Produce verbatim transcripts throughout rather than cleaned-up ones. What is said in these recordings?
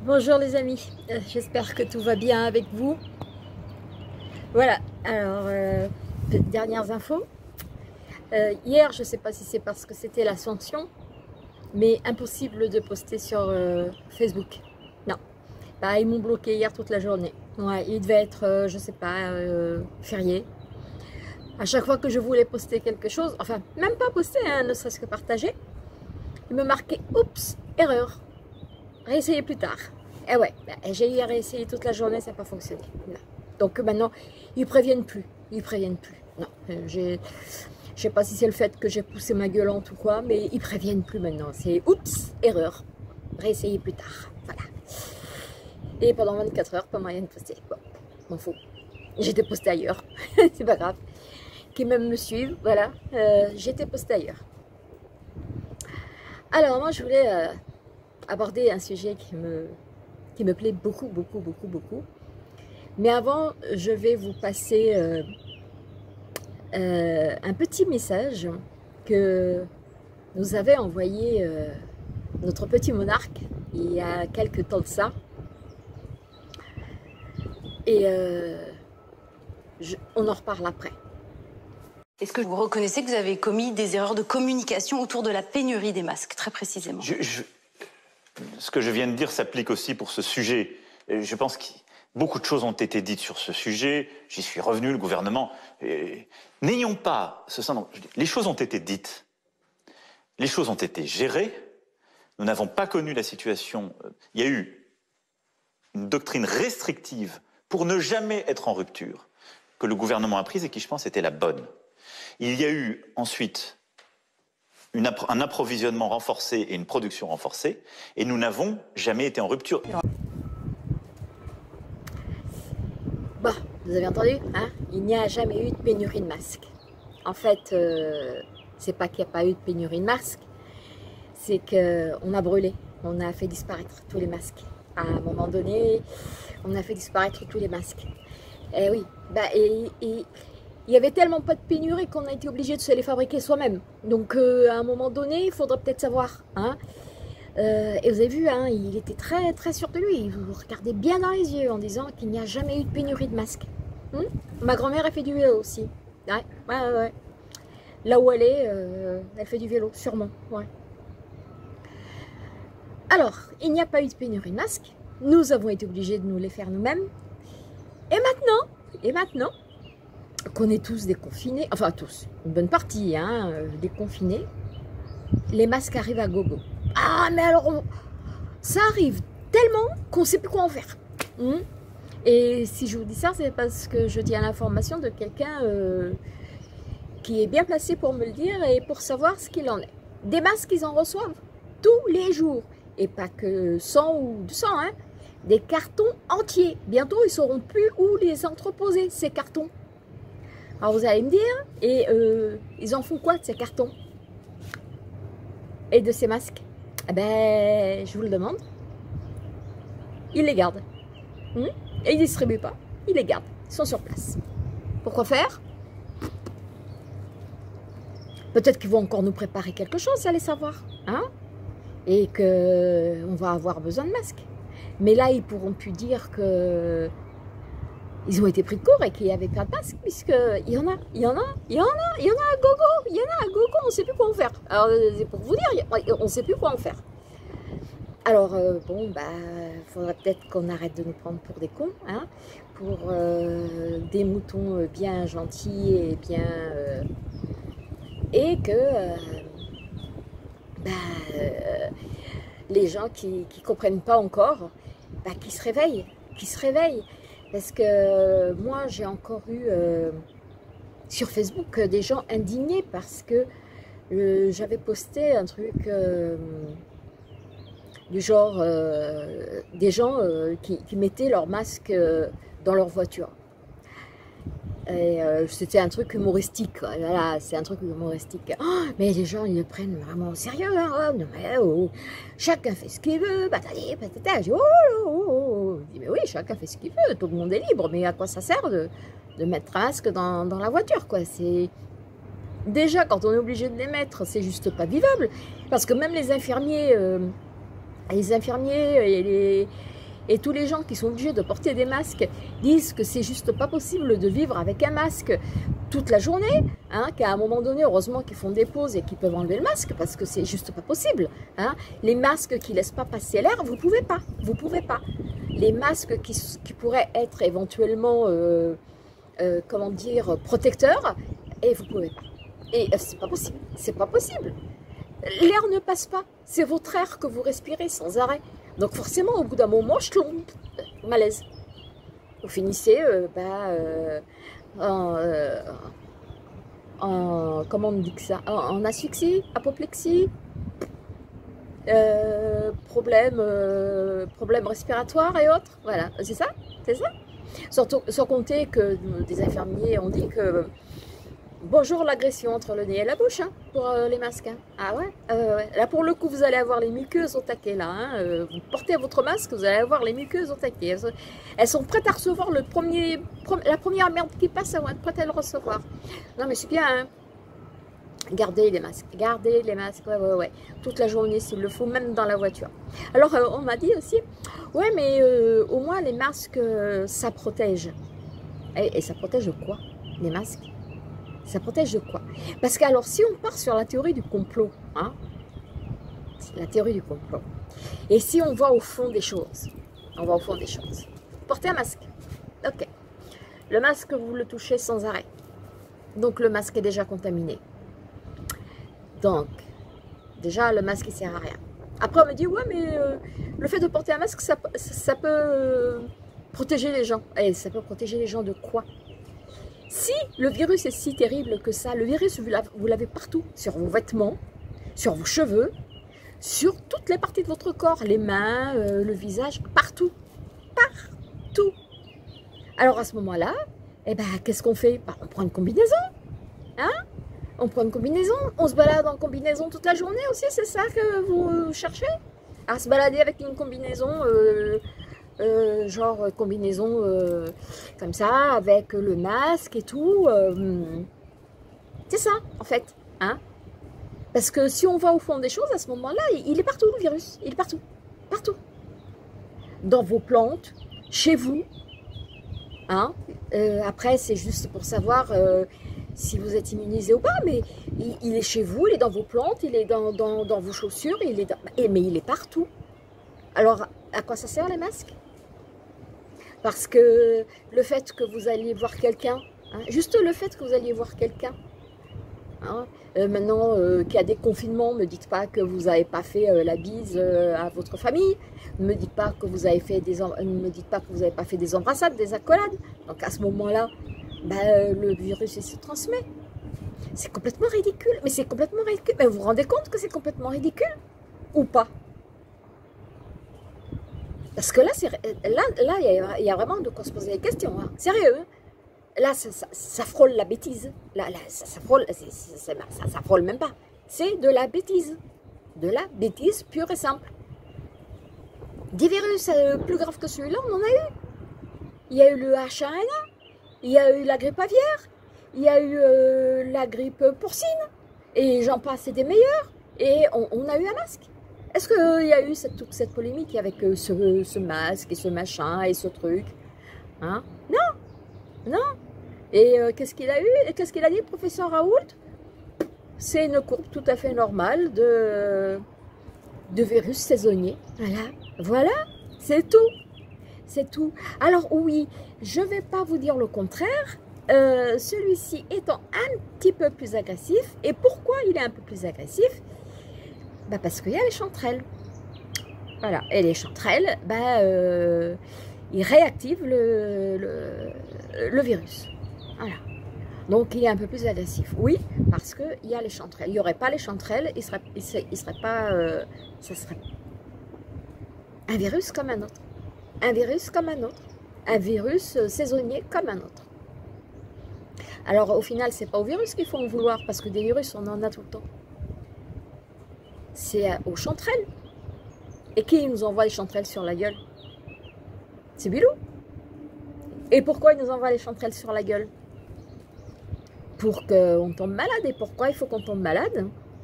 Bonjour les amis, euh, j'espère que tout va bien avec vous. Voilà, alors, euh, dernières infos. Euh, hier, je ne sais pas si c'est parce que c'était l'Ascension, mais impossible de poster sur euh, Facebook. Non, bah, ils m'ont bloqué hier toute la journée. Ouais, il devait être, euh, je ne sais pas, euh, férié. À chaque fois que je voulais poster quelque chose, enfin, même pas poster, hein, ne serait-ce que partager, il me marquait « Oups, erreur, réessayez plus tard ». Et ouais, bah, j'ai réessayé toute la journée, ça n'a pas fonctionné. Non. Donc maintenant, ils préviennent plus. Ils préviennent plus. Non, je ne sais pas si c'est le fait que j'ai poussé ma gueulante ou quoi, mais ils préviennent plus maintenant. C'est oups, erreur. Réessayez plus tard. Voilà. Et pendant vingt-quatre heures, pas moyen de poster. Bon, m'en fous. J'étais postée ailleurs. C'est pas grave. Qui même me suivent, voilà. Euh, J'étais postée ailleurs. Alors moi, je voulais euh, aborder un sujet qui me qui me plaît beaucoup, beaucoup, beaucoup, beaucoup. Mais avant, je vais vous passer euh, euh, un petit message que nous avait envoyé euh, notre petit monarque il y a quelques temps de ça. Et euh, je, on en reparle après. Est-ce que vous reconnaissez que vous avez commis des erreurs de communication autour de la pénurie des masques, très précisément? je, je... Ce que je viens de dire s'applique aussi pour ce sujet. Je pense que beaucoup de choses ont été dites sur ce sujet. J'y suis revenu, le gouvernement. N'ayons pas ce sens. Les choses ont été dites. Les choses ont été gérées. Nous n'avons pas connu la situation. Il y a eu une doctrine restrictive pour ne jamais être en rupture que le gouvernement a prise et qui, je pense, était la bonne. Il y a eu ensuite Une, un approvisionnement renforcé et une production renforcée, et nous n'avons jamais été en rupture. Bon, vous avez entendu, hein? Il n'y a jamais eu de pénurie de masques. En fait, euh, c'est pas qu'il n'y a pas eu de pénurie de masques, c'est qu'on a brûlé, on a fait disparaître tous les masques. À un moment donné, on a fait disparaître tous les masques. Et oui, bah, et... et il n'y avait tellement pas de pénurie qu'on a été obligé de se les fabriquer soi-même. Donc euh, à un moment donné, il faudrait peut-être savoir. Hein. Euh, et vous avez vu, hein, il était très très sûr de lui. Il vous regardait bien dans les yeux en disant qu'il n'y a jamais eu de pénurie de masques. Hum Ma grand-mère, elle fait du vélo aussi. Ouais, ouais, ouais, ouais. Là où elle est, euh, elle fait du vélo, sûrement. Ouais. Alors, il n'y a pas eu de pénurie de masques. Nous avons été obligés de nous les faire nous-mêmes. Et maintenant, et maintenant, qu'on est tous déconfinés, enfin tous, une bonne partie, hein, euh, déconfinés, les masques arrivent à gogo. Ah, mais alors, on, ça arrive tellement qu'on ne sait plus quoi en faire. Hum Et si je vous dis ça, c'est parce que je tiens l'information de quelqu'un euh, qui est bien placé pour me le dire et pour savoir ce qu'il en est. Des masques, ils en reçoivent tous les jours. Et pas que cent ou deux cents, hein, des cartons entiers. Bientôt, ils ne sauront plus où les entreposer, ces cartons. Alors vous allez me dire, et euh, ils en font quoi de ces cartons et de ces masques? Eh ben, je vous le demande. Ils les gardent. Hum et ils ne distribuent pas. Ils les gardent. Ils sont sur place. Pourquoi faire? Peut-être qu'ils vont encore nous préparer quelque chose, allez savoir. Hein? Et qu'on va avoir besoin de masques. Mais là, ils ne pourront plus dire que... ils ont été pris de court et qu'il n'y avait pas de masque, puisqu'il y en a, il y en a, il y en a, il y en a à gogo, il y en a à gogo, on ne sait plus quoi en faire. Alors, c'est pour vous dire, on ne sait plus quoi en faire. Alors, euh, bon, bah, il faudrait peut-être qu'on arrête de nous prendre pour des cons, hein, pour euh, des moutons bien gentils et bien... Euh, et que euh, bah, euh, les gens qui ne comprennent pas encore, bah, qui se réveillent, qui se réveillent. Parce que euh, moi, j'ai encore eu euh, sur Facebook des gens indignés parce que euh, j'avais posté un truc euh, du genre euh, des gens euh, qui, qui mettaient leur masque euh, dans leur voiture. Et euh, c'était un truc humoristique, quoi. Voilà, c'est un truc humoristique. Oh, mais les gens, ils le prennent vraiment au sérieux. Hein. Oh, non, mais, oh, chacun fait ce qu'il veut. Patati, patata. Je dis, oh, oh, oh. Je dis, mais oui, chacun fait ce qu'il veut. Tout le monde est libre. Mais à quoi ça sert de, de mettre un masque dans, dans la voiture, quoi? C'est... Déjà, quand on est obligé de les mettre, c'est juste pas vivable. Parce que même les infirmiers, euh, les infirmiers et les... Et tous les gens qui sont obligés de porter des masques disent que c'est juste pas possible de vivre avec un masque toute la journée, hein, qu'à un moment donné, heureusement qu'ils font des pauses et qu'ils peuvent enlever le masque parce que c'est juste pas possible. Hein. Les masques qui laissent pas passer l'air, vous pouvez pas, vous pouvez pas. Les masques qui, qui pourraient être éventuellement, euh, euh, comment dire, protecteurs, et vous pouvez pas. Et euh, c'est pas possible, c'est pas possible. L'air ne passe pas, c'est votre air que vous respirez sans arrêt. Donc forcément, au bout d'un moment, je tombe, malaise. Vous finissez, euh, bah, euh, en, euh, en, comment on dit que ça, en, en asphyxie, apoplexie, euh, problème, euh, problème respiratoire et autres. Voilà, c'est ça, c'est ça. Surtout, sans compter que des infirmiers ont dit que bonjour l'agression entre le nez et la bouche, hein, pour euh, les masques. Hein. Ah ouais, euh, ouais, là pour le coup vous allez avoir les muqueuses au taquet là. Hein. Euh, vous portez votre masque, vous allez avoir les muqueuses au taquet. Elles, elles sont prêtes à recevoir le premier, la première merde qui passe, elles vont être prêtes à le recevoir. Non mais c'est bien, hein. Gardez les masques, gardez les masques, ouais, ouais, ouais. Toute la journée s'il le faut, même dans la voiture. Alors euh, on m'a dit aussi, ouais mais euh, au moins les masques, euh, ça protège. Et, et ça protège de quoi, les masques? Ça protège de quoi? Parce que alors si on part sur la théorie du complot, hein, la théorie du complot, et si on va au fond des choses, on va au fond des choses, portez un masque, ok, le masque vous le touchez sans arrêt, donc le masque est déjà contaminé, donc déjà le masque il sert à rien. Après on me dit ouais mais euh, le fait de porter un masque ça, ça, ça peut euh, protéger les gens, et ça peut protéger les gens de quoi? Si le virus est si terrible que ça, le virus, vous l'avez partout, sur vos vêtements, sur vos cheveux, sur toutes les parties de votre corps, les mains, euh, le visage, partout, partout. Alors à ce moment-là, eh ben, qu'est-ce qu'on fait? Ben, on prend une combinaison, hein? On prend une combinaison, on se balade en combinaison toute la journée aussi, c'est ça que vous cherchez? À se balader avec une combinaison... Euh, Euh, genre combinaison euh, comme ça avec le masque et tout, euh, c'est ça en fait, hein, parce que si on va au fond des choses à ce moment là il est partout le virus, il est partout, partout, dans vos plantes, chez vous, hein, euh, après c'est juste pour savoir euh, si vous êtes immunisé ou pas, mais il, il est chez vous, il est dans vos plantes, il est dans, dans, dans vos chaussures, il est dans, mais il est partout. Alors à quoi ça sert les masques? Parce que le fait que vous alliez voir quelqu'un, hein, juste le fait que vous alliez voir quelqu'un, hein, euh, maintenant euh, qu'il y a des confinements, ne me dites pas que vous n'avez pas fait euh, la bise euh, à votre famille, ne me dites pas que vous avez fait des, ne me dites pas que vous n'avez pas fait des embrassades, des accolades. Donc à ce moment-là, ben, le virus il se transmet. C'est complètement ridicule, mais c'est complètement ridicule. Mais vous vous rendez compte que c'est complètement ridicule ou pas? Parce que là, là, là, il y, y a vraiment de quoi se poser des questions. Hein. Sérieux. Hein. Là, ça, ça, ça frôle la bêtise. Là, là, ça, ça frôle, c'est, c'est, ça, ça frôle même pas. C'est de la bêtise. De la bêtise pure et simple. Des virus euh, plus graves que celui-là, on en a eu. Il y a eu le H un N un. Il y a eu la grippe aviaire. Il y a eu euh, la grippe porcine. Et j'en passe, c'est des meilleurs. Et on, on a eu un masque. Est-ce qu'il euh, y a eu cette, toute cette polémique avec euh, ce, ce masque et ce machin et ce truc, hein? Non, non. Et euh, qu'est-ce qu'il a eu? Qu'est-ce qu'il a dit, le professeur Raoult? C'est une courbe tout à fait normale de, de virus saisonnier. Voilà, voilà, c'est tout. C'est tout. Alors oui, je ne vais pas vous dire le contraire. Euh, celui-ci étant un petit peu plus agressif. Et pourquoi il est un peu plus agressif? Bah parce qu'il y a les chanterelles. Voilà, et les chanterelles, bah, euh, ils réactivent le, le, le virus. Voilà. Donc il est un peu plus agressif. Oui, parce qu'il y a les chanterelles. Il n'y aurait pas les chanterelles, il serait, il serait, il serait pas. Euh, ça serait un virus comme un autre. Un virus comme un autre. Un virus saisonnier comme un autre. Alors au final, c'est pas au virus qu'il faut en vouloir, parce que des virus, on en a tout le temps. C'est aux chanterelles. Et qui nous envoie les chanterelles sur la gueule? C'est Bilou. Et pourquoi il nous envoie les chanterelles sur la gueule? Pour qu'on tombe malade. Et pourquoi il faut qu'on tombe malade?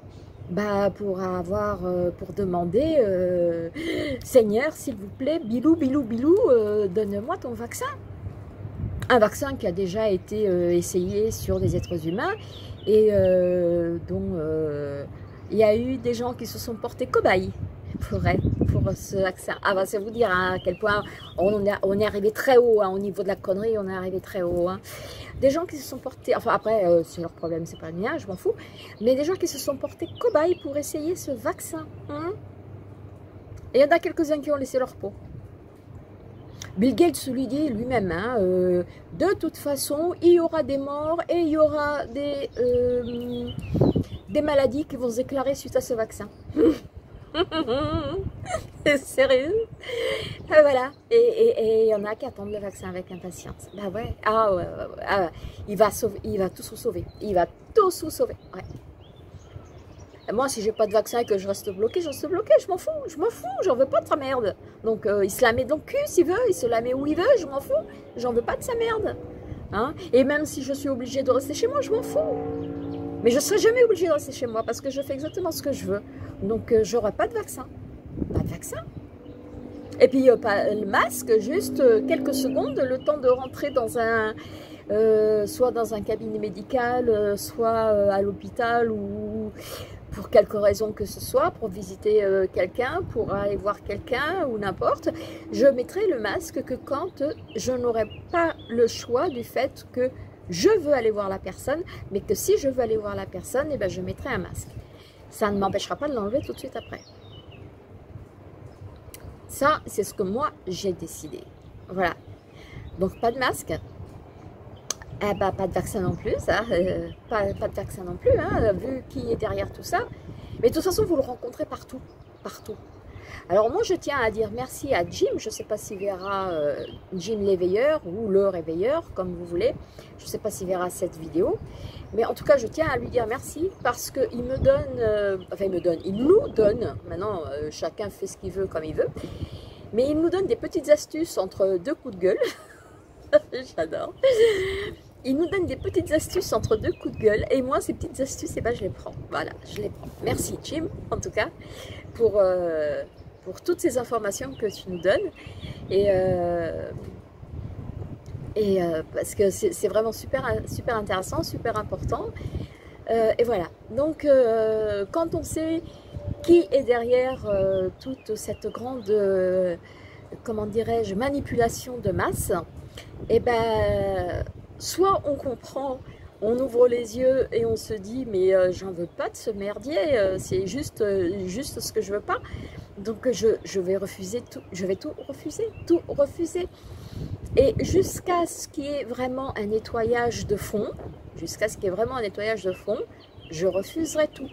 bah, pour avoir, euh, pour demander, euh, Seigneur, s'il vous plaît, bilou, bilou, bilou, euh, donne-moi ton vaccin. Un vaccin qui a déjà été euh, essayé sur des êtres humains et euh, dont euh, il y a eu des gens qui se sont portés cobayes pour, pour ce vaccin. Ah bah, c'est vous dire hein, à quel point on est, on est arrivé très haut hein, au niveau de la connerie, on est arrivé très haut. Hein. Des gens qui se sont portés, enfin après euh, c'est leur problème, c'est pas le mien, je m'en fous, mais des gens qui se sont portés cobayes pour essayer ce vaccin. Hein. Et il y en a quelques-uns qui ont laissé leur peau. Bill Gates lui dit lui-même, hein, euh, de toute façon, il y aura des morts et il y aura des, euh, des maladies qui vont se déclarer suite à ce vaccin. C'est sérieux. Et voilà. Et il y en a qui attendent le vaccin avec impatience. Bah ouais. Ah ouais, ouais, ouais. Ah ouais. Il va sauver, il va tous vous sauver. Il va tous vous sauver. Ouais. Et moi, si j'ai pas de vaccin et que je reste bloqué, je reste bloqué. Je m'en fous. Je m'en fous. J'en veux pas de sa merde. Donc, euh, il se la met dans le cul s'il veut. Il se la met où il veut. Je m'en fous. J'en veux pas de sa merde. Hein? Et même si je suis obligée de rester chez moi, je m'en fous. Mais je ne serai jamais obligée de rester chez moi parce que je fais exactement ce que je veux. Donc, euh, j'aurai pas de vaccin. Pas de vaccin. Et puis, euh, pas, le masque, juste euh, quelques secondes, le temps de rentrer dans un... Euh, soit dans un cabinet médical, euh, soit euh, à l'hôpital ou pour quelque raison que ce soit, pour visiter euh, quelqu'un, pour aller voir quelqu'un ou n'importe, je mettrai le masque que quand je n'aurai pas le choix du fait que je veux aller voir la personne, mais que si je veux aller voir la personne, eh ben, je mettrai un masque. Ça ne m'empêchera pas de l'enlever tout de suite après. Ça, c'est ce que moi, j'ai décidé. Voilà. Donc, pas de masque. Eh ben, pas de vaccin non plus, ça. Euh, pas, pas de vaccin non plus, hein, vu qui est derrière tout ça. Mais de toute façon, vous le rencontrez partout. Partout. Alors, moi, je tiens à dire merci à Jim. Je ne sais pas s'il verra euh, Jim l'éveilleur ou le réveilleur, comme vous voulez. Je ne sais pas s'il verra cette vidéo. Mais en tout cas, je tiens à lui dire merci parce qu'il me donne, euh, enfin, il me donne, il nous donne, maintenant, euh, chacun fait ce qu'il veut comme il veut, mais il nous donne des petites astuces entre deux coups de gueule. J'adore. Il nous donne des petites astuces entre deux coups de gueule et moi ces petites astuces, eh ben, je les prends. Voilà, je les prends. Merci Jim en tout cas pour, euh, pour toutes ces informations que tu nous donnes et, euh, et euh, parce que c'est vraiment super, super intéressant, super important euh, et voilà. Donc euh, quand on sait qui est derrière euh, toute cette grande euh, comment dirais-je manipulation de masse, et ben soit on comprend, on ouvre les yeux et on se dit mais euh, j'en veux pas de ce merdier, euh, c'est juste, euh, juste ce que je veux pas. Donc je, je vais refuser tout, je vais tout refuser, tout refuser. Et jusqu'à ce qu'il y ait vraiment un nettoyage de fond, jusqu'à ce qu'il y ait vraiment un nettoyage de fond, je refuserai tout.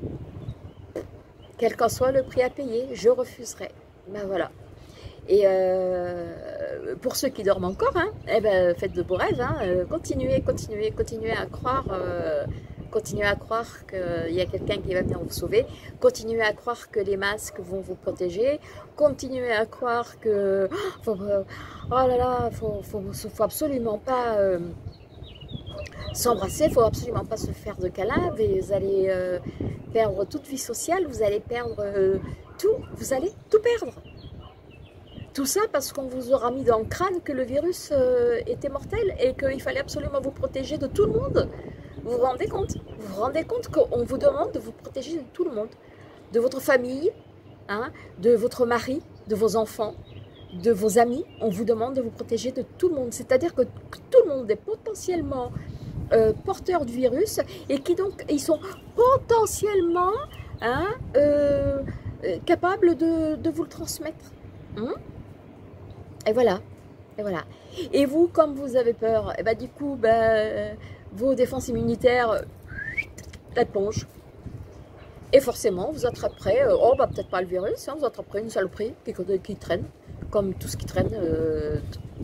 Quel qu'en soit le prix à payer, je refuserai. Ben voilà. Et euh, pour ceux qui dorment encore, hein, eh ben, faites de beaux rêves, hein, euh, continuez, continuez, continuez à croire, euh, continuez à croire qu'il y a quelqu'un qui va venir vous sauver, continuez à croire que les masques vont vous protéger, continuez à croire que, oh, faut, oh là là, faut, faut, faut absolument pas euh, s'embrasser, faut absolument pas se faire de câlins, vous allez euh, perdre toute vie sociale, vous allez perdre euh, tout, vous allez tout perdre. Tout ça parce qu'on vous aura mis dans le crâne que le virus euh, était mortel et qu'il fallait absolument vous protéger de tout le monde. Vous vous rendez compte? Vous vous rendez compte qu'on vous demande de vous protéger de tout le monde? De votre famille, hein, de votre mari, de vos enfants, de vos amis. On vous demande de vous protéger de tout le monde. C'est-à-dire que tout le monde est potentiellement euh, porteur du virus et qui donc, ils sont potentiellement hein, euh, euh, capables de, de vous le transmettre. Hein? Et voilà, et voilà. Et vous, comme vous avez peur, et ben du coup, ben, vos défenses immunitaires, elles plongent. Et forcément, vous attraperez, euh, oh, bah, peut-être pas le virus, hein, vous attraperez une saloperie qui, qui traîne, comme tout ce qui traîne. Euh,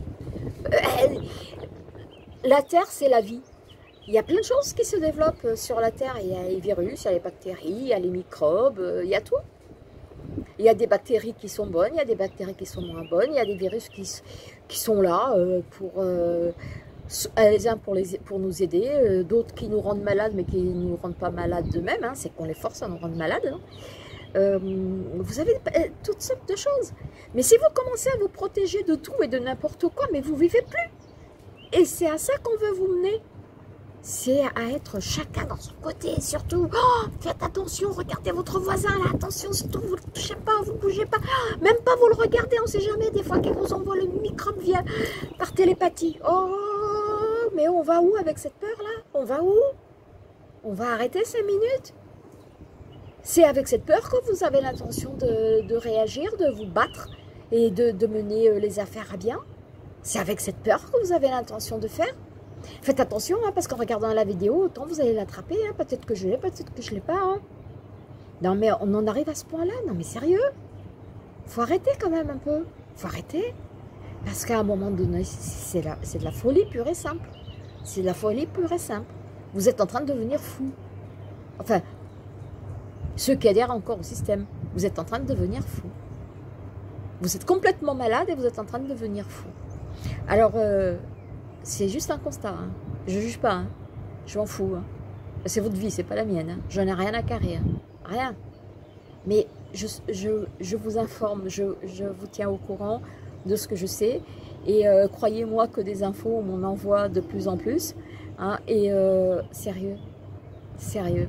la Terre, c'est la vie. Il y a plein de choses qui se développent sur la Terre. Il y a les virus, il y a les bactéries, il y a les microbes, il y a tout. Il y a des bactéries qui sont bonnes, il y a des bactéries qui sont moins bonnes, il y a des virus qui, qui sont là euh, pour, euh, Les uns pour, les, pour nous aider, euh, d'autres qui nous rendent malades, mais qui ne nous rendent pas malades d'eux-mêmes, hein, c'est qu'on les force à nous rendre malades. Hein. Euh, vous avez euh, toutes sortes de choses. Mais si vous commencez à vous protéger de tout et de n'importe quoi, mais vous ne vivez plus. Et c'est à ça qu'on veut vous mener. C'est à être chacun dans son côté. Et surtout, oh, faites attention, regardez votre voisin là, attention, surtout vous ne le touchez pas, vous ne bougez pas. Même pas vous le regardez, on ne sait jamais, des fois qu'il vous envoie le microbe via, par télépathie. Oh, mais on va où avec cette peur là? On va où? On va arrêter cinq minutes? C'est avec cette peur que vous avez l'intention de, de réagir, de vous battre et de, de mener les affaires à bien. C'est avec cette peur que vous avez l'intention de faire. Faites attention, hein, parce qu'en regardant la vidéo, autant vous allez l'attraper. Hein, peut-être que je l'ai, peut-être que je ne l'ai pas. Hein. Non, mais on en arrive à ce point-là. Non, mais sérieux. Faut arrêter quand même un peu. Faut arrêter. Parce qu'à un moment donné, c'est de la folie pure et simple. C'est de la folie pure et simple. Vous êtes en train de devenir fou. Enfin, ceux qui adhèrent encore au système, vous êtes en train de devenir fou. Vous êtes complètement malade et vous êtes en train de devenir fou. Alors, euh, c'est juste un constat. Hein. Je ne juge pas. Hein. Je m'en fous. Hein. C'est votre vie, c'est pas la mienne. Hein. J'en ai rien à carrer. Hein. Rien. Mais je, je, je vous informe, je, je vous tiens au courant de ce que je sais. Et euh, croyez-moi que des infos, on m'en envoie de plus en plus. Hein. Et euh, sérieux. Sérieux.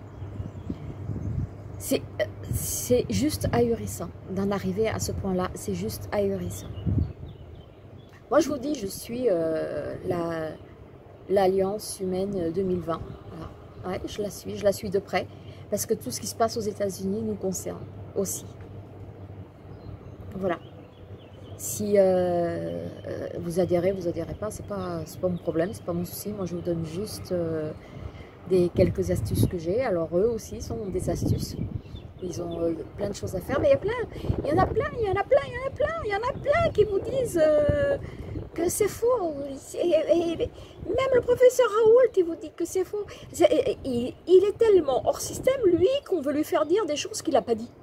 C'est juste ahurissant d'en arriver à ce point-là. C'est juste ahurissant. Moi, je vous dis, je suis euh, l'Alliance humaine deux mille vingt. Voilà. Ouais, je la suis, je la suis de près. Parce que tout ce qui se passe aux États-Unis nous concerne aussi. Voilà. Si euh, vous adhérez, vous adhérez pas, c'est pas, c'est pas mon problème, c'est pas mon souci. Moi, je vous donne juste euh, des quelques astuces que j'ai. Alors, eux aussi sont des astuces. Ils ont euh, plein de choses à faire, mais il y a plein, il y en a plein, il y en a plein, il y en a plein, il y en a plein qui vous disent euh, que c'est faux. Et, et, et, même le professeur Raoult, il vous dit que c'est faux. Est, il, il est tellement hors système, lui, qu'on veut lui faire dire des choses qu'il n'a pas dit.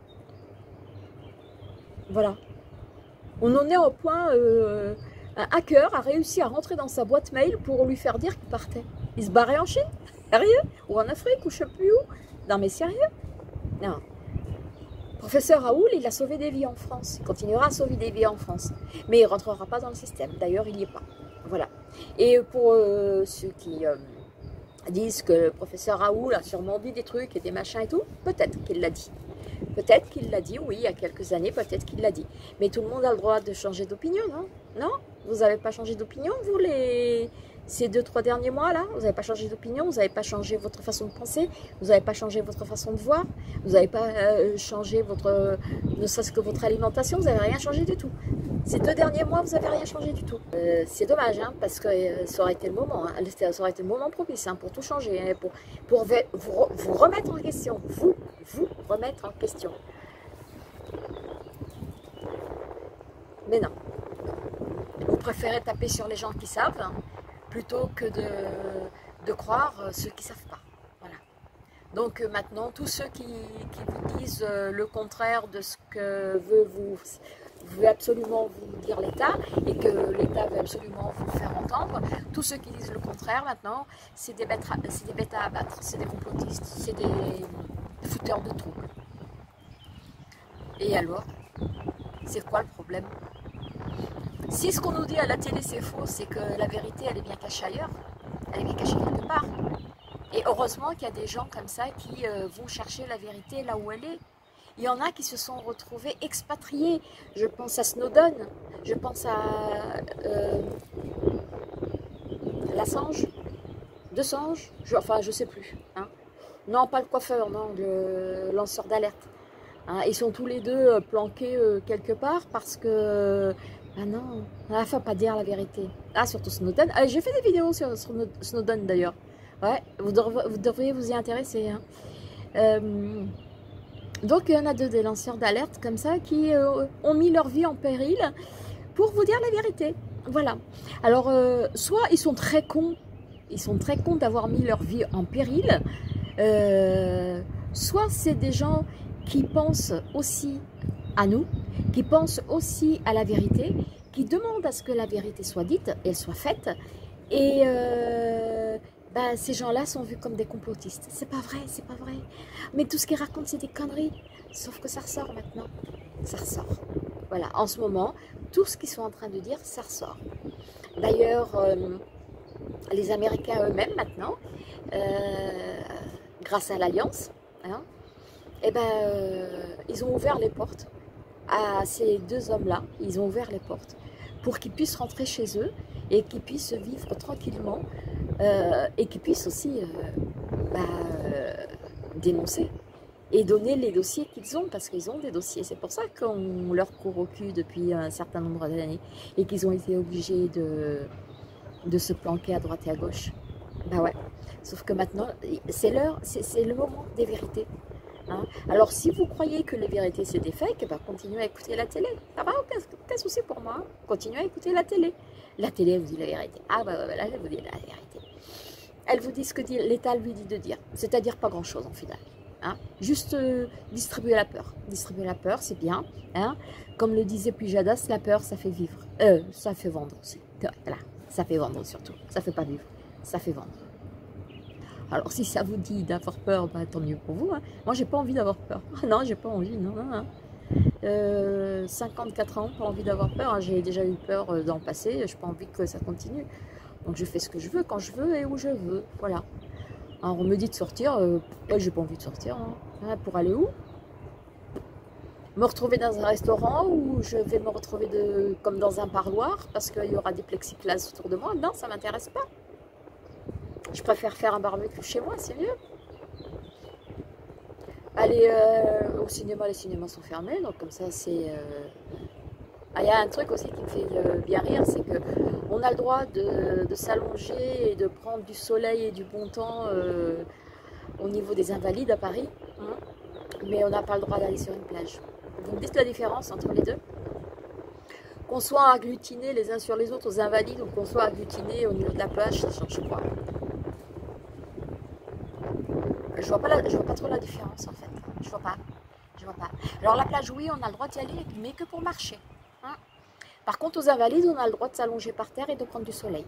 Voilà. On en est au point, euh, un hacker a réussi à rentrer dans sa boîte mail pour lui faire dire qu'il partait. Il se barrait en Chine, sérieux? Ou en Afrique, ou je ne sais plus où. Non mais sérieux? Non. Professeur Raoult, il a sauvé des vies en France. Il continuera à sauver des vies en France. Mais il ne rentrera pas dans le système. D'ailleurs, il n'y est pas. Voilà. Et pour euh, ceux qui euh, disent que le professeur Raoult a sûrement dit des trucs et des machins et tout, peut-être qu'il l'a dit. Peut-être qu'il l'a dit, oui, il y a quelques années, peut-être qu'il l'a dit. Mais tout le monde a le droit de changer d'opinion, non? Non? Vous n'avez pas changé d'opinion, vous, les... ces deux, trois derniers mois-là? Vous n'avez pas changé d'opinion, vous n'avez pas changé votre façon de penser, vous n'avez pas changé votre façon de voir, vous n'avez pas euh, changé votre, ne serait-ce que votre alimentation, vous n'avez rien changé du tout. Ces deux derniers mois, vous n'avez rien changé du tout. Euh, c'est dommage, hein, parce que euh, ça aurait été le moment, hein, ça aurait été le moment propice hein, pour tout changer, hein, pour, pour vous, vous remettre en question, vous, vous remettre en question. Mais non. Vous préférez taper sur les gens qui savent, hein, plutôt que de, de croire ceux qui ne savent pas. Voilà. Donc euh, maintenant, tous ceux qui, qui vous disent euh, le contraire de ce que veut, vous, veut absolument vous dire l'État, et que l'État veut absolument vous faire entendre, tous ceux qui disent le contraire maintenant, c'est des bêtes, c'est des bêtes à abattre, c'est des complotistes, c'est des fouteurs de troubles. Et alors, c'est quoi le problème? Si ce qu'on nous dit à la télé c'est faux, c'est que la vérité elle est bien cachée ailleurs, elle est bien cachée quelque part. Et heureusement qu'il y a des gens comme ça qui euh, vont chercher la vérité là où elle est. Il y en a qui se sont retrouvés expatriés. Je pense à Snowden, je pense à euh, l'Assange, Desange, je, enfin je sais plus. Hein. Non, pas le coiffeur, non, le lanceur d'alerte. Hein, ils sont tous les deux planqués euh, quelque part parce que... Ah non, il ne faut pas dire la vérité. Ah, surtout Snowden. Ah, j'ai fait des vidéos sur Snowden d'ailleurs. Ouais, vous, devriez, vous devriez vous y intéresser. Hein. Euh, donc, il y en a deux des lanceurs d'alerte comme ça qui euh, ont mis leur vie en péril pour vous dire la vérité. Voilà. Alors, euh, soit ils sont très cons, ils sont très cons d'avoir mis leur vie en péril, euh, soit c'est des gens qui pensent aussi à nous, qui pensent aussi à la vérité, qui demandent à ce que la vérité soit dite, et elle soit faite, Et euh, ben, ces gens-là sont vus comme des complotistes. C'est pas vrai, c'est pas vrai. Mais tout ce qu'ils racontent, c'est des conneries. Sauf que ça ressort maintenant. Ça ressort. Voilà, en ce moment, tout ce qu'ils sont en train de dire, ça ressort. D'ailleurs, euh, les Américains eux-mêmes, maintenant, euh, grâce à l'Alliance, hein, eh ben, euh, ils ont ouvert les portes à ces deux hommes-là. Ils ont ouvert les portes pour qu'ils puissent rentrer chez eux et qu'ils puissent vivre tranquillement euh, et qu'ils puissent aussi euh, bah, euh, dénoncer et donner les dossiers qu'ils ont, parce qu'ils ont des dossiers. C'est pour ça qu'on leur court au cul depuis un certain nombre d'années et qu'ils ont été obligés de, de se planquer à droite et à gauche. Bah ouais. Sauf que maintenant, c'est l'heure, c'est le moment des vérités. Hein. Alors si vous croyez que les vérités c'est des fakes, bah, continuez à écouter la télé. Ça va, aucun, aucun souci pour moi. Hein. Continuez à écouter la télé. La télé elle vous dit la vérité. Ah bah, bah là elle vous dit la vérité. Elle vous dit ce que l'État lui dit de dire. C'est-à-dire pas grand-chose en final. Hein. Juste euh, distribuer la peur. Distribuer la peur, c'est bien. Hein. Comme le disait Pujadas, la peur, ça fait vivre. Euh, ça fait vendre aussi. Voilà. Ça fait vendre surtout. Ça fait pas vivre. Ça fait vendre. Alors si ça vous dit d'avoir peur, bah, tant mieux pour vous. Hein. Moi, j'ai pas envie d'avoir peur. Ah non, j'ai pas envie. Non, non, non. Euh, cinquante-quatre ans, pas envie d'avoir peur. Hein. J'ai déjà eu peur dans le passé. Je n'ai pas envie que ça continue. Donc je fais ce que je veux, quand je veux et où je veux. Voilà. Alors on me dit de sortir, euh, ouais, j'ai pas envie de sortir. Hein. Pour aller où? Me retrouver dans un restaurant où je vais me retrouver de, comme dans un parloir parce qu'il y aura des plexiglas autour de moi. Non, ça m'intéresse pas. Je préfère faire un barbecue chez moi, c'est mieux. Aller euh, au cinéma, les cinémas sont fermés, donc comme ça c'est... Euh... Ah, il y a un truc aussi qui me fait euh, bien rire, c'est qu'on a le droit de, de s'allonger et de prendre du soleil et du bon temps euh, au niveau des Invalides à Paris, hein, mais on n'a pas le droit d'aller sur une plage. Vous me dites la différence entre les deux? Qu'on soit agglutinés les uns sur les autres aux Invalides ou qu'on soit agglutinés au niveau de la plage, ça change quoi? Je vois pas la, je vois pas trop la différence en fait. Je vois pas. Je vois pas. Alors la plage, oui, on a le droit d'y aller, mais que pour marcher. Hein. Par contre, aux Invalides, on a le droit de s'allonger par terre et de prendre du soleil.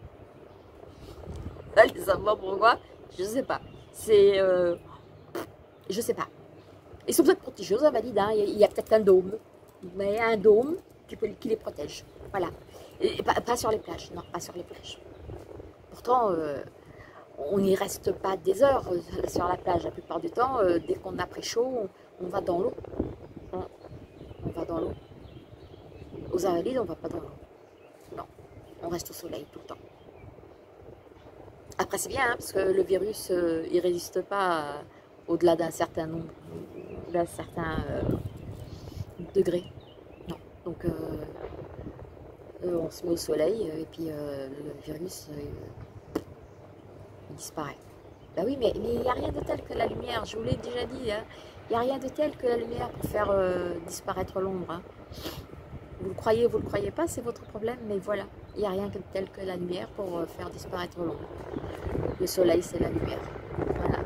Allez savoir pourquoi, je sais pas. C'est, euh, je sais pas. Ils sont peut-être protégés aux Invalides. Hein. Il y a, a peut-être un dôme, mais un dôme qui, peut, qui les protège. Voilà. Et pas, pas sur les plages. Non, pas sur les plages. Pourtant. Euh, on n'y reste pas des heures sur la plage. La plupart du temps, euh, dès qu'on a pris chaud, on, on va dans l'eau. Hein, on va dans l'eau. Aux Invalides, on ne va pas dans l'eau. Non, on reste au soleil tout le temps. Après, c'est bien, hein, parce que le virus, euh, il ne résiste pas au-delà d'un certain nombre, d'un certain euh, degré. Non, donc euh, euh, on se met au soleil et puis euh, le virus... Euh, il disparaît. Bah oui, mais il n'y a rien de tel que la lumière, je vous l'ai déjà dit, hein. Il n'y a rien de tel que la lumière pour faire euh, disparaître l'ombre. Hein. Vous le croyez, vous ne le croyez pas, c'est votre problème, mais voilà, il n'y a rien de tel que la lumière pour euh, faire disparaître l'ombre. Le soleil, c'est la lumière. Voilà.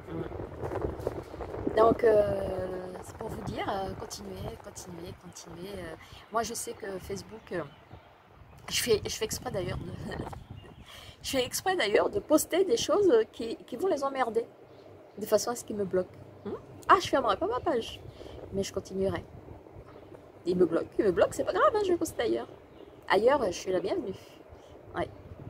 Donc, euh, c'est pour vous dire, euh, continuez, continuez, continuez. Euh, moi, je sais que Facebook, euh, je, fais, je fais exprès d'ailleurs de... Je fais exprès d'ailleurs de poster des choses qui, qui vont les emmerder, de façon à ce qu'ils me bloquent. Hum ah, je ne fermerai pas ma page, mais je continuerai. Ils me bloquent, ils me bloquent, c'est pas grave, hein, je vais poster ailleurs. Ailleurs, je suis la bienvenue. Ouais.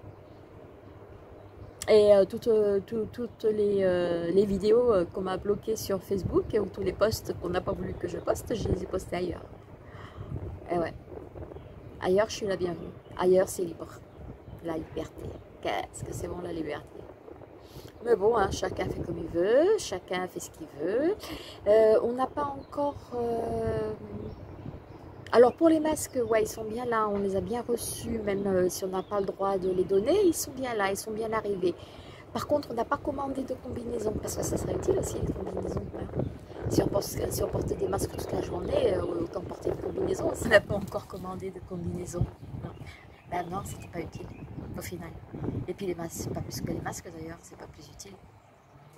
Et euh, toutes, euh, tout, toutes les, euh, les vidéos euh, qu'on m'a bloquées sur Facebook, ou tous les posts qu'on n'a pas voulu que je poste, je les ai postés ailleurs. Et ouais. Ailleurs, je suis la bienvenue. Ailleurs, c'est libre. La liberté. Qu'est-ce que c'est bon la liberté? Mais bon, hein, chacun fait comme il veut, chacun fait ce qu'il veut. Euh, on n'a pas encore... Euh... Alors pour les masques, ouais, ils sont bien là, on les a bien reçus, même euh, si on n'a pas le droit de les donner, ils sont bien là, ils sont bien arrivés. Par contre, on n'a pas commandé de combinaison, parce que ça serait utile aussi, les combinaisons. Hein. Si, on pense, si on portait des masques toute la journée, euh, autant porter des combinaisons. On n'a pas encore commandé de combinaison. Non. Ben non, c'était pas utile, au final. Et puis les masques, c'est pas plus que les masques d'ailleurs, c'est pas plus utile.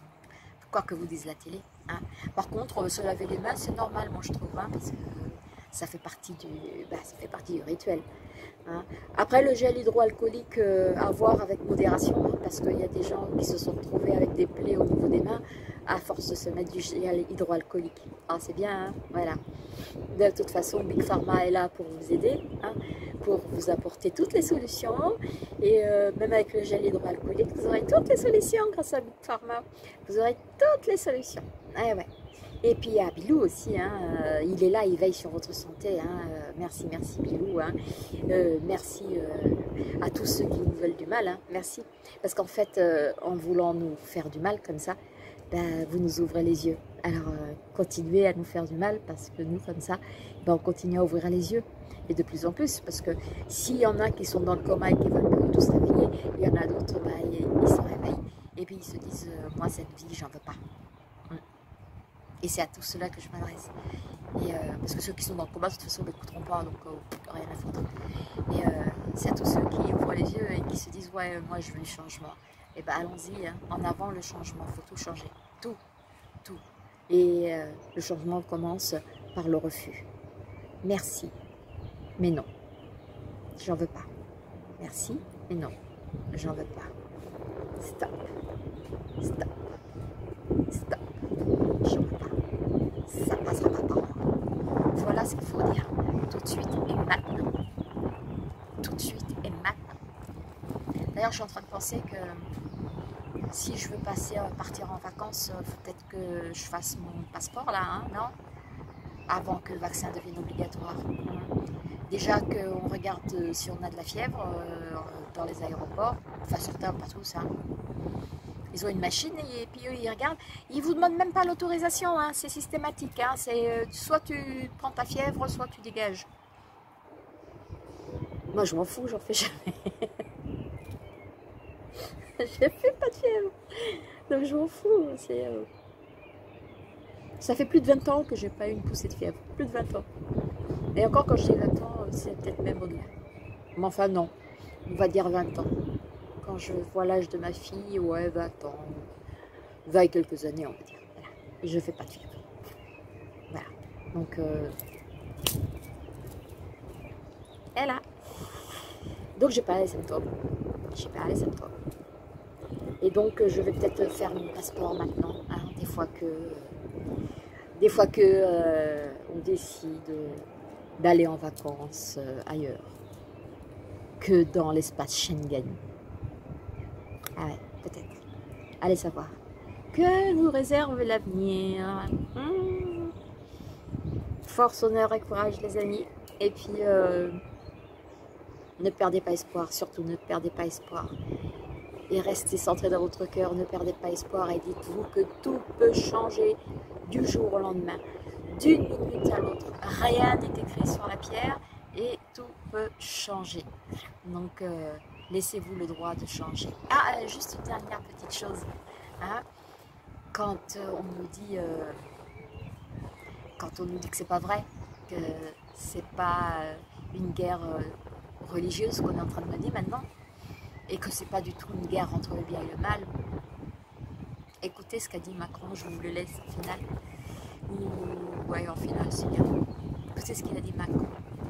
Quoi que vous dise la télé. Hein. Par contre, se laver les mains, c'est normal, moi je trouve, hein, parce que ça fait partie du, bah, ça fait partie du rituel. Hein. Après, le gel hydroalcoolique, euh, à voir avec modération, hein, parce qu'il y a des gens qui se sont retrouvés avec des plaies au niveau des mains à force de se mettre du gel hydroalcoolique. Ah, c'est bien, hein, voilà. De toute façon, Big Pharma est là pour vous aider, hein, pour vous apporter toutes les solutions. Et euh, même avec le gel hydroalcoolique, vous aurez toutes les solutions grâce à Big Pharma. Vous aurez toutes les solutions. Eh ouais. Et puis il y a Bilou aussi, hein, euh, il est là, il veille sur votre santé. Hein, euh, merci, merci Bilou. Hein, euh, merci euh, à tous ceux qui nous veulent du mal. Hein, merci. Parce qu'en fait, euh, en voulant nous faire du mal comme ça, ben, vous nous ouvrez les yeux. Alors euh, continuez à nous faire du mal parce que nous, comme ça, ben, on continue à ouvrir les yeux. Et de plus en plus, parce que s'il y en a qui sont dans le coma et qui veulent pas tous se réveiller, il y en a d'autres, ben, ils, ils se réveillent. Et puis ils se disent, euh, moi cette vie, j'en veux pas. Et c'est à tous ceux-là que je m'adresse. Et euh, parce que ceux qui sont dans le combat, de toute façon, ne m'écouteront pas, donc euh, rien à foutre. Et euh, c'est à tous ceux qui ouvrent les yeux et qui se disent, ouais, moi je veux le changement. Et bien allons-y, hein, en avant le changement, il faut tout changer. Tout, tout. Et euh, le changement commence par le refus. Merci, mais non. J'en veux pas. Merci, mais non. J'en veux pas. Stop. Stop. Stop. J'en veux pas. Ça passera pas par moi. Voilà ce qu'il faut dire tout de suite et maintenant. Tout de suite et maintenant. D'ailleurs, je suis en train de penser que si je veux passer, partir en vacances, il faut peut-être que je fasse mon passeport là, hein, non? Avant que le vaccin devienne obligatoire. Déjà qu'on regarde si on a de la fièvre euh, dans les aéroports, enfin certains, pas tous, hein. Ils ont une machine et puis eux ils regardent. Ils vous demandent même pas l'autorisation, hein, c'est systématique. Hein, c'est euh, soit tu prends ta fièvre, soit tu dégages. Moi je m'en fous, j'en fais jamais. Je fais pas de fièvre, donc je m'en fous. Euh... Ça fait plus de vingt ans que j'ai pas eu une poussée de fièvre, plus de vingt ans. Et encore quand je dis vingt ans, c'est peut-être même au-delà. Mais enfin non, on va dire vingt ans. Quand je vois l'âge de ma fille, ouais, vingt ans, vingt et quelques années, on va dire. Voilà. Et je ne fais pas de fièvre. Voilà. Donc, euh... elle a. Donc, j'ai pas les symptômes. J'ai pas les symptômes. Et donc, je vais peut-être faire mon passeport maintenant. Hein, des fois que, des fois que euh, on décide d'aller en vacances euh, ailleurs que dans l'espace Schengen. Ah ouais, peut-être. Allez savoir. Que nous réserve l'avenir. Mmh. Force, honneur et courage, les amis. Et puis, euh, ne perdez pas espoir. Surtout, ne perdez pas espoir. Et restez centré dans votre cœur. Ne perdez pas espoir. Et dites-vous que tout peut changer du jour au lendemain. D'une minute à l'autre. Rien n'est écrit sur la pierre. Et tout peut changer. Donc... Euh, laissez-vous le droit de changer. Ah, juste une dernière petite chose. Hein? Quand euh, on nous dit, euh, quand on nous dit que c'est pas vrai, que c'est pas euh, une guerre euh, religieuse qu'on est en train de mener maintenant, et que c'est pas du tout une guerre entre le bien et le mal. Écoutez ce qu'a dit Macron, je vous le laisse en finale. Ou ouais, en finale, c'est bien. Écoutez ce qu'il a dit Macron.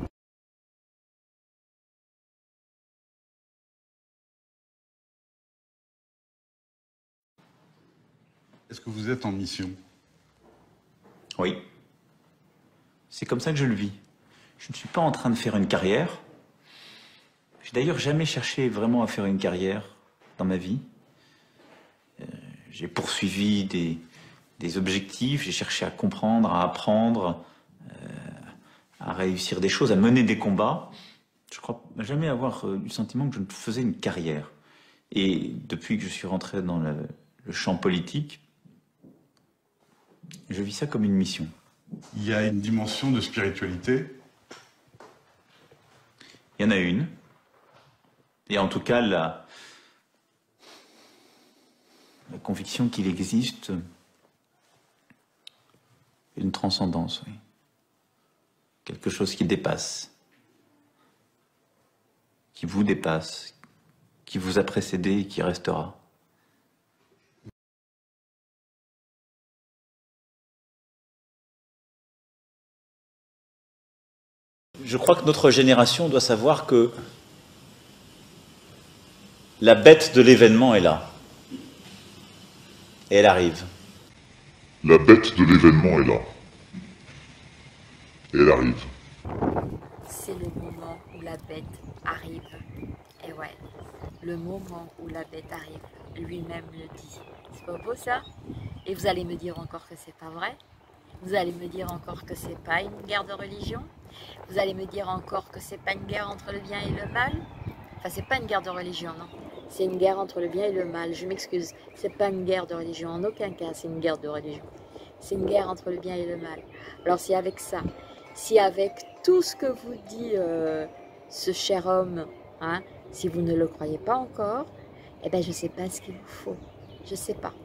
Est-ce que vous êtes en mission? Oui. C'est comme ça que je le vis. Je ne suis pas en train de faire une carrière. J'ai d'ailleurs jamais cherché vraiment à faire une carrière dans ma vie. Euh, j'ai poursuivi des, des objectifs, j'ai cherché à comprendre, à apprendre, euh, à réussir des choses, à mener des combats. Je crois jamais avoir eu le sentiment que je faisais une carrière. Et depuis que je suis rentré dans le, le champ politique, je vis ça comme une mission. Il y a une dimension de spiritualité? Il y en a une. Et en tout cas, la, la conviction qu'il existe une transcendance, oui. Quelque chose qui dépasse, qui vous dépasse, qui vous a précédé et qui restera. Je crois que notre génération doit savoir que la bête de l'événement est là. Et elle arrive. La bête de l'événement est là. Et elle arrive. C'est le moment où la bête arrive. Et ouais, le moment où la bête arrive, lui-même le dit. C'est pas beau ça? Et vous allez me dire encore que c'est pas vrai? Vous allez me dire encore que c'est pas une guerre de religion? Vous allez me dire encore que c'est pas une guerre entre le bien et le mal? Enfin, c'est pas une guerre de religion, non. C'est une guerre entre le bien et le mal. Je m'excuse, c'est pas une guerre de religion. En aucun cas, c'est une guerre de religion. C'est une guerre entre le bien et le mal. Alors, si avec ça, si avec tout ce que vous dit euh, ce cher homme, hein, si vous ne le croyez pas encore, eh ben, je sais pas ce qu'il vous faut. Je sais pas.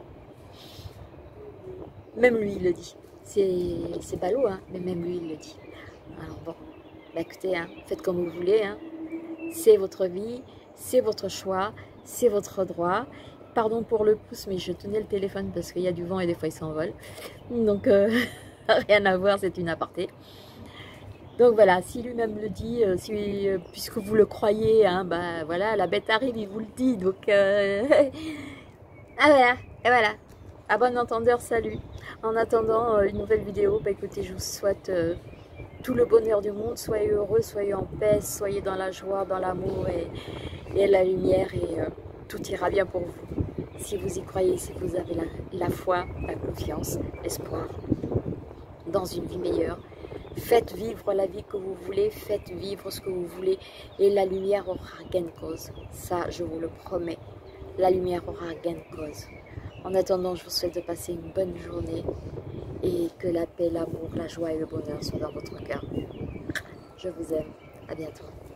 Même lui, il le dit. C'est ballot, hein, mais même lui, il le dit. Alors bon, bah écoutez, hein, faites comme vous voulez. Hein. C'est votre vie, c'est votre choix, c'est votre droit. Pardon pour le pouce, mais je tenais le téléphone parce qu'il y a du vent et des fois il s'envole. Donc, euh, rien à voir, c'est une aparté. Donc voilà, si lui-même le dit, euh, si, euh, puisque vous le croyez, hein, bah voilà, la bête arrive, il vous le dit. Donc, euh... ah voilà, et voilà. À bon entendeur, salut. En attendant euh, une nouvelle vidéo, bah écoutez, je vous souhaite euh, tout le bonheur du monde. Soyez heureux, soyez en paix, soyez dans la joie, dans l'amour et, et la lumière et euh, tout ira bien pour vous. Si vous y croyez, si vous avez la, la foi, la confiance, l'espoir dans une vie meilleure, faites vivre la vie que vous voulez, faites vivre ce que vous voulez et la lumière aura gain de cause. Ça, je vous le promets, la lumière aura gain de cause. En attendant, je vous souhaite de passer une bonne journée et que la paix, l'amour, la joie et le bonheur soient dans votre cœur. Je vous aime. À bientôt.